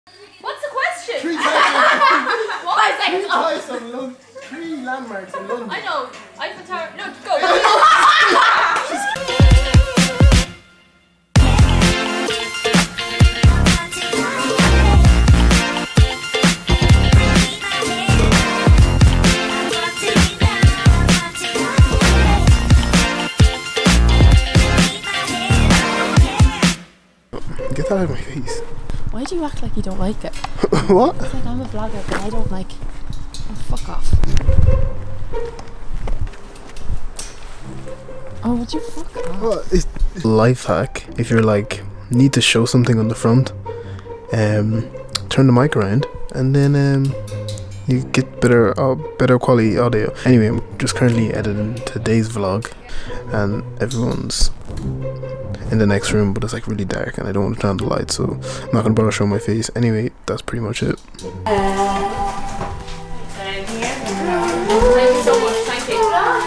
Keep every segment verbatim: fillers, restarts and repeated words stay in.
What's the question? Three types of, Five seconds. three types of London. Three landmarks in London. I know. Eiffel Tower. No, go. Get that out of my face. Why do you act like you don't like it? What? It's like I'm a vlogger, but I don't like. Oh, fuck off. Oh, would you fuck off? What? It's life hack. If you're like need to show something on the front, um, turn the mic around, and then um, you get better, uh, better quality audio. Anyway, I'm just currently editing today's vlog, and everyone's in the next room, but it's like really dark and I don't want to turn on the light, so I'm not gonna bother showing my face. Anyway, that's pretty much it. Uh, thank you so much. Thank you.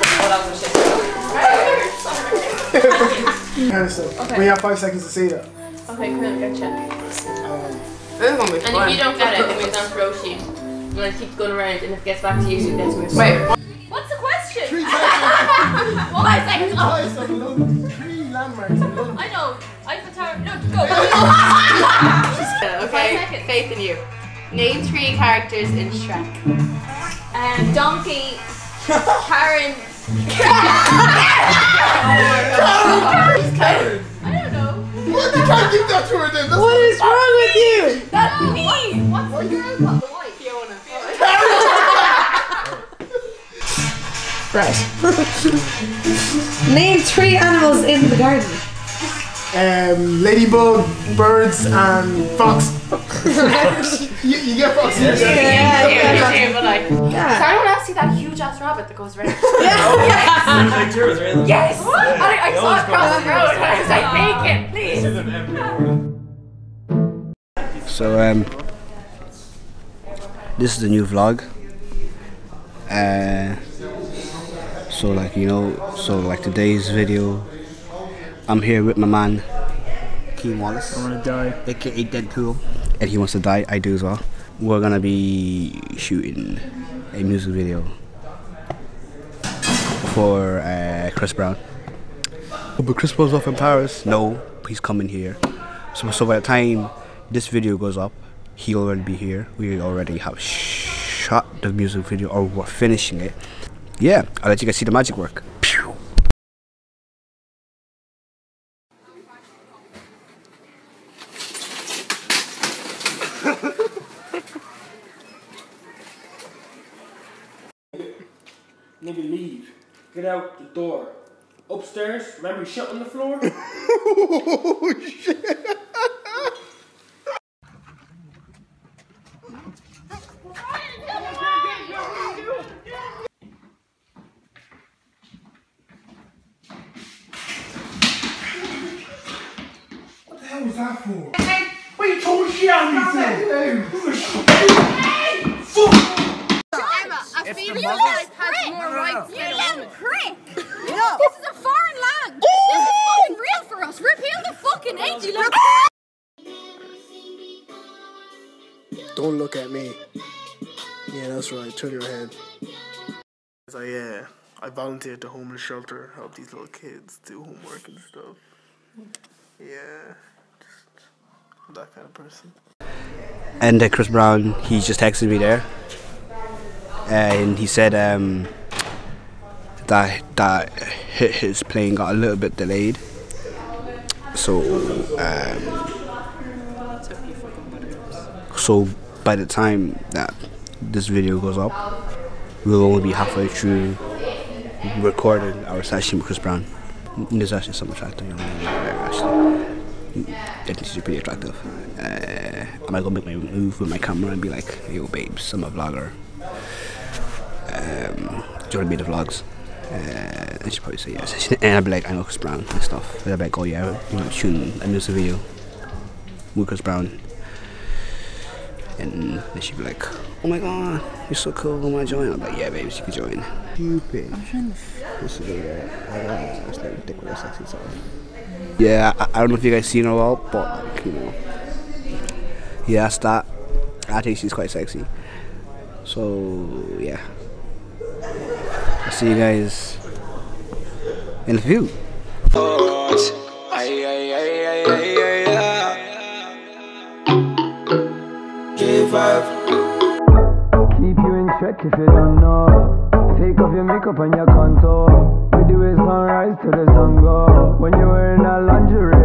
Kind of stuff. Okay. We have five seconds to say that. Okay, cool. Gotcha. Um, And if you don't get it, it moves on to Roshi. And then it keeps going around, and if it gets back to you, it gets moved. Wait. What's the question? Three types of, Five seconds. three types of London. Three landmarks in London. I know. Eiffel Tower. No, go. Okay, faith in you. Name three characters in Shrek. Um, Donkey, Karen. Karen. I don't know. What? You can't give that to her then. That's What is wrong with you? That's me. What's the girl called? The wife. Fiona. Right. Name three animals in the garden. Um, ladybug, birds, and fox. you, you get fox. Yeah, Yeah, yeah, yeah, but like, Yeah. so I don't want to see that huge ass rabbit that goes around. Yeah. Yes! I, I saw it cross the road and I was like, make it, please! So um, this is the new vlog. Uh, so like you know, so like today's video, I'm here with my man, Keem Wallace. I wanna die. A K A Deadpool. And he wants to die. I do as well. We're gonna be shooting a music video for uh, Chris Brown. But Chris Brown's off in Paris. No, he's coming here. So so by the time this video goes up, he'll already be here. We already have sh shot the music video, or we're finishing it. Yeah, I'll let you guys see the magic work. Pew. Nigga, leave. Get out the door. Upstairs, remember you shit on the floor? Oh shit! What the hell was that for? What are you talking shit on me for? Emma, a female life has more rights than a woman. Prick! This is a foreign land! This is fucking real for us! Repeal the fucking age, you look. Don't look at me. Yeah, that's right. Turn your head. I yeah, I volunteered to homeless shelter, help these little kids do homework and stuff. Yeah, just that kind of person. And uh, Chris Brown, he just texted me there, and he said um, that that his plane got a little bit delayed. So, um, so by the time that this video goes up, we'll only be halfway through recording our session with Chris Brown. There's actually some attractive young lady there, actually. I think she's pretty attractive. Uh, I might go make my move with my camera and be like, yo babes, I'm a vlogger. Um, do you want to be in the vlogs? Uh, and she'd probably say yes. And I'd be like, I know Chris Brown and stuff. And I'd be like, oh yeah, you know, shooting a music video with Chris Brown. And then she'd be like, oh my god, you're so cool, want to join? I'm like, yeah babes, you can join. Stupid. I'm trying to this is a, I don't know, it's like ridiculous sexy song. Yeah, I, I don't know if you guys seen her all, but like, you know, Yeah, that's that. I think she's quite sexy. So yeah, I'll see you guys in the view. Keep you in check if you don't know. Take off your makeup and your contour. We do it sunrise to the sun go. When you're wearing that lingerie.